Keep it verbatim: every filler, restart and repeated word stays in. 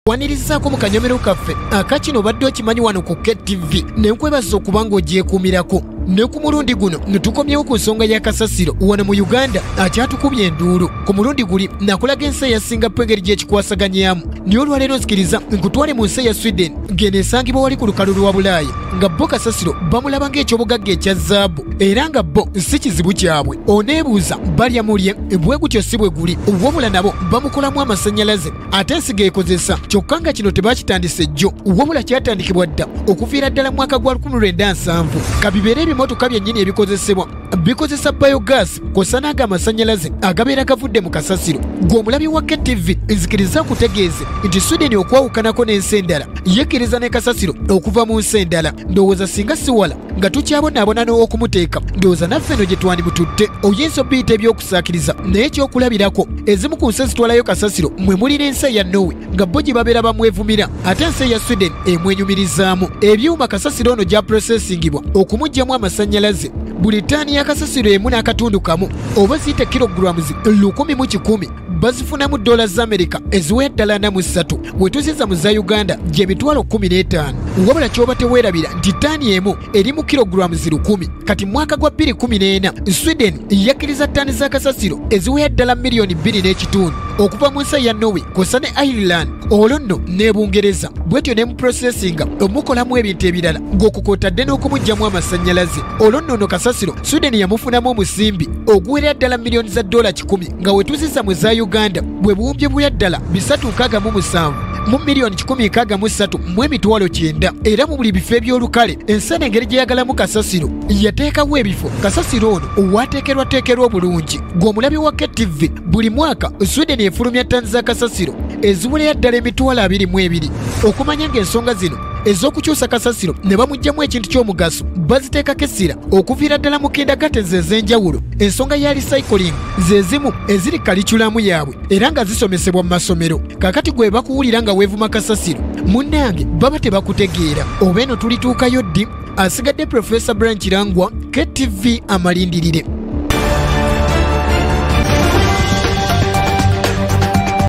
wanirizaako mu kanyomero kaffe akakino obadde okimanyi wano ku K T V ne nkwebaza okuba ng'ogyekuumirako. Ne ku mulundi guno netukomyewo ku nsonga ya Kasasiro wano mu Uganda akyatukubye enduulu. Ku mulundi guli nakulaga ensi eyasinga engeri gy'ekikwasaganyaamu. Naye olwaleero nzikiriza nkutwale mu nsi ya Sweden ng'eno esangibwa wali ku lukalu lwa Bulaaya nga bo Kasasiro bamulaba ng'ekyobugagga ekya zaabu era nga bo si kizibu kyabwe. Oneebuuza balya mulye bwe gutyo si bwe guli wabula nabo bamukolamu amasanyalaze ate ensiga ekozesa kyokka nga kino tebakitandise jjo wabula kyatandikibwa dda okuviira ddala mu mwaka gwa lukumi lwenda nsanvu. Kabibeere ebimotoka byennyini ebikozesebwa bikozesa biogas kw'ossa n'ago amasanyalaze agabeera gavudde mu Kasasiro. Gw'omulabi wa K T V nzikiriza nkutegeeze nti Sweden okwawukanako n'ensi endala yekkiriza ne Kasasiro okuva mu nsi endala. Ndowooza singa si wala nga tukyabonaabona n'okumuteeka ndowooza naffe eno gye twandibutudde. Oyinza obiyita ebyokusaakiriza naye ekyokulabirako ezimu ku nsi ezitwalayo Kasasiro mwe muli n'ensi eya Norway nga bo gye babeera bamwevumira ate ensi eya Sweden emwenyumirizaamu. Ebyuma Kasasiro ono gya processingibwa okumuggyamu amasanyalaze buli ttaani ya Kasasiro emu n'akatundu kamu oba ziyite kilogulams lukumi mu kikumi bazifunamu dola za Amerika eziwera ddala ana mu ssatu bwe tuziza mu za Uganda gye mitwalo kkumi n'etaano. Wabula ky'oba teweerabira nti ttaani emu eri mu kilogulams lukumi. Kati mu mwaka gwa bbiri kkumi n'ena Sweden yakkiriza ttaani za Kasasiro eziwera ddala miliyoni bbiri n'ekitundu okuva mu nsi ya Norway kw'ossa ne Ireland olwo nno ne Bungereza bwetyo ne mu processinga omukolamu ebintu ebirala ng'okukootadde n'okumuggyamu amasanyalaze. Olwo nno no Kasasiro Sweden yamufunamu omusimbi oguwerera ddala miliyoni za dola kikumi nga we tuziza mu za Uganda bwe buwumbye buya ddala bisatu nkaaga mu musanvu mu miliyoni kikumi nkaaga mu ssatu mu emitwalo kyenda. Era mu buli bifo eby'olukale ensi engeri gye yagalamu Kasasiro yateekawo ebifo Kasasiro ono waateekerwateekerwa obulungi. Gw'omulabi wa K T V buli mwaka Sweden efulumya ttaani za Kasasiro eziwulira ddala emitwalo abiri mu ebiri. Okumanya ng'ensonga zino ez'okukyusa Kasasiro ne bamuggyamu ekintu ky'omugaso baziteekako essira okuviira ddala mu kindagate ez'enjawulo. Ensonga ya recycling ze zimu eziri kaliculamu yaabwe era nga zisomesebwa mu masomero. Kaakati gwe bakuwulira nga weevuma Kasasiro munnange baba tebakutegeera. Oba eno tulituukayo ddi? Asigadde Professor Branch Langwa, K T V amalindirire.